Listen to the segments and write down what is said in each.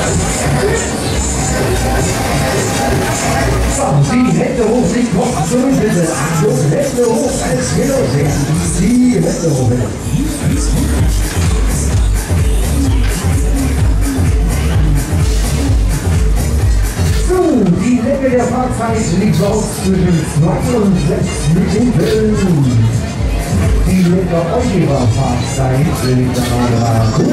Die Hände hoch, die Kopf zurück, bitte. Achtung, Hände hoch, als wir loslegen. Die Hände hoch, bitte. So, die Länge der Fahrzeit liegt auf zwischen 2 und 6 Minuten. Die Länge eurer Fahrzeit liegt aber gut.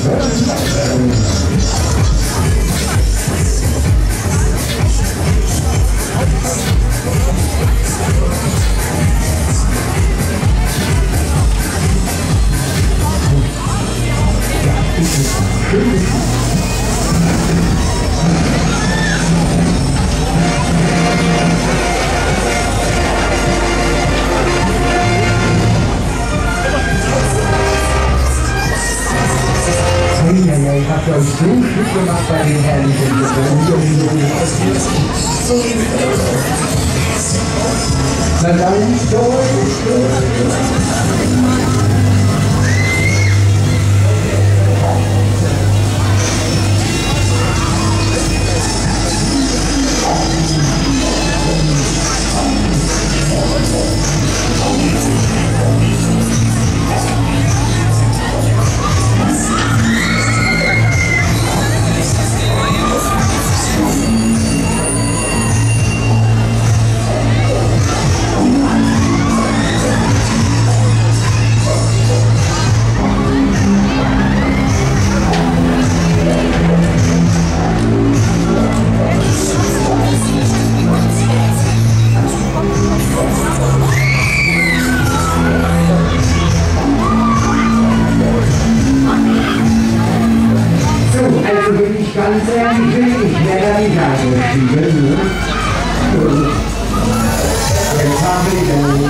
Ich habe euch so gut gemacht bei den herrlichen Na dann, ganz ehrlich, ich werde da nicht angeschieben. Jetzt habe ich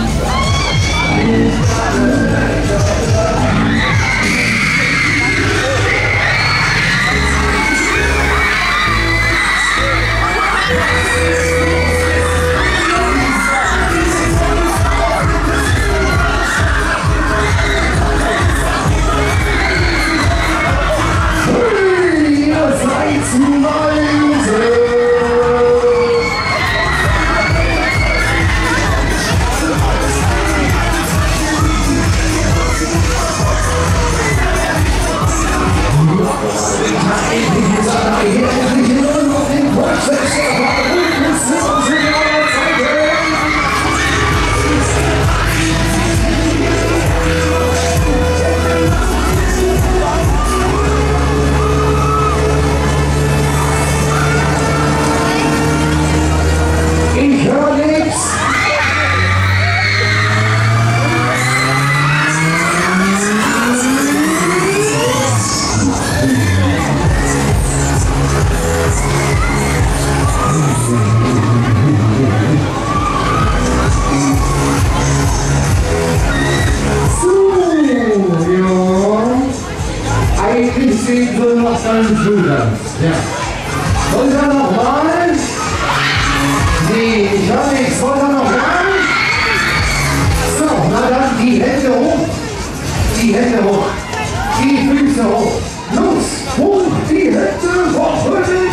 ja. Wollt ihr noch mal? Nee, ich höre nichts. Wollt ihr noch mal? So, na dann die Hände hoch. Die Hände hoch. Die Füße hoch. Los, hoch die Hände hoch.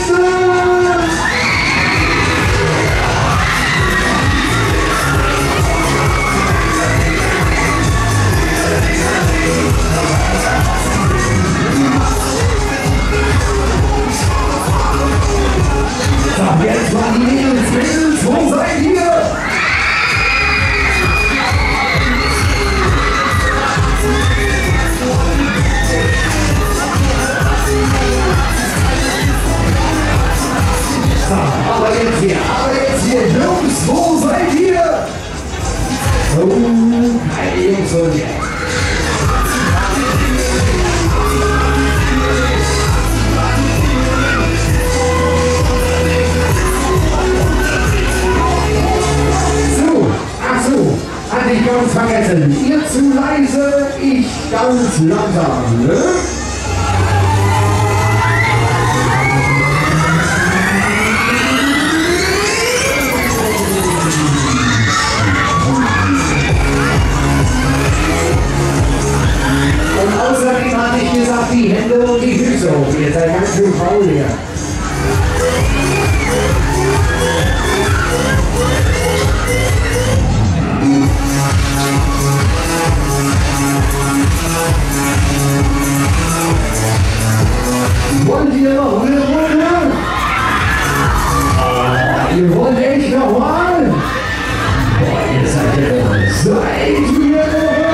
Jetzt mal die Mädels, wo seid ihr? So, aber jetzt hier, Jungs, wo seid ihr? Oh, keine Jungs und jetzt. Hatte ich ganz vergessen. Ihr zu leise, ich ganz langsam. Ne? Und außerdem hatte ich gesagt, die Hände und die Füße Füße hoch, ihr seid ganz schön faul hier. Wollt ihr noch eine Runde? Ihr wollt echt noch mal? Boah, ihr seid ja immer. Seid ihr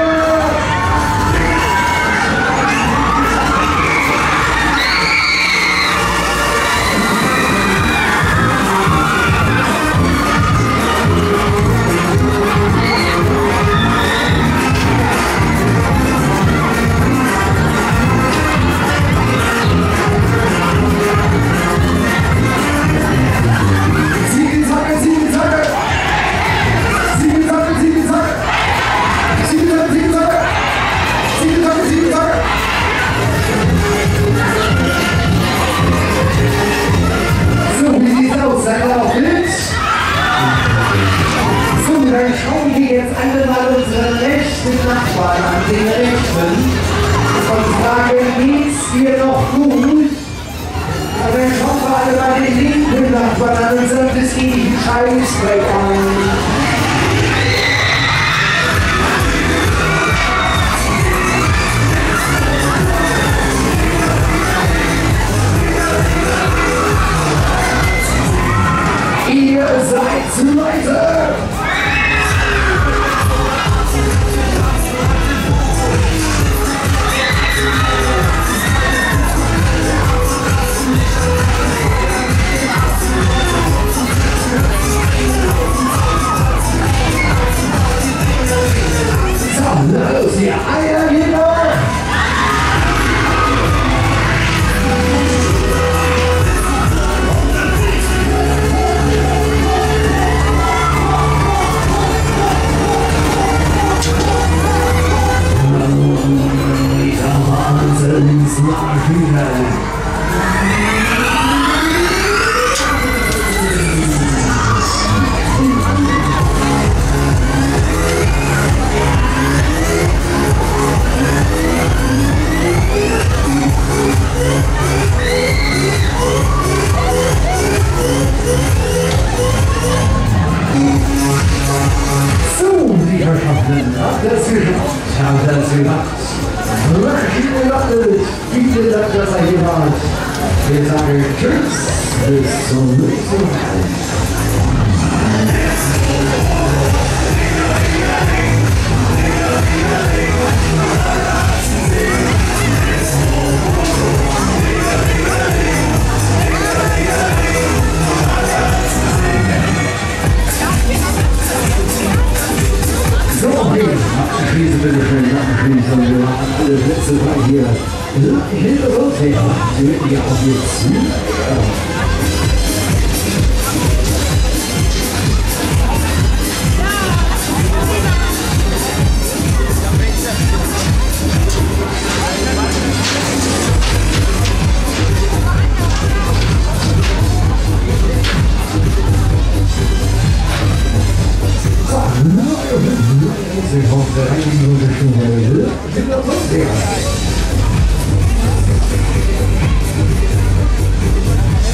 Nachbarn an den Rechten und fragen, geht's dir noch gut? Aber dann schauen wir alle bei den linken Nachbarn an und sagen, es geht die Scheißdreck an. Ihr seid zu leise! Los, ihr Eiergeber! Dieser Wahnsinnsmaschine! Habt das gemacht. Vielen Dank, dass ihr hier wart. Wir sagen Tschüss, bis zum nächsten Mal. Krise, bitte schön, nachgeschrieben, wir machen alle Plätze bei hier. Hintergrund her, sie wird ja auch jetzt. Ich hoffe, einige Minuten schon. Ich bin doch so sehr.